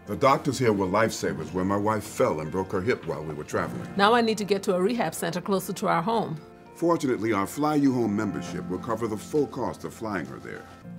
The doctors here were lifesavers when my wife fell and broke her hip while we were traveling. Now I need to get to a rehab center closer to our home. Fortunately, our Fly You Home membership will cover the full cost of flying her there.